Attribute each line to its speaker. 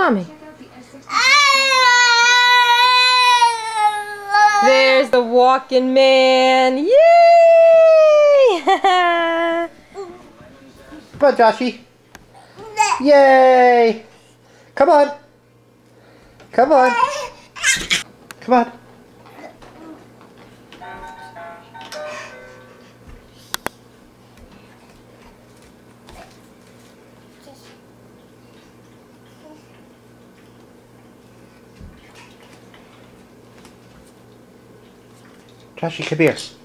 Speaker 1: mommy. There's the walking man. Yay!
Speaker 2: Come on, Joshy. Yay! Come on. Come on. Come on. Joshy, come here.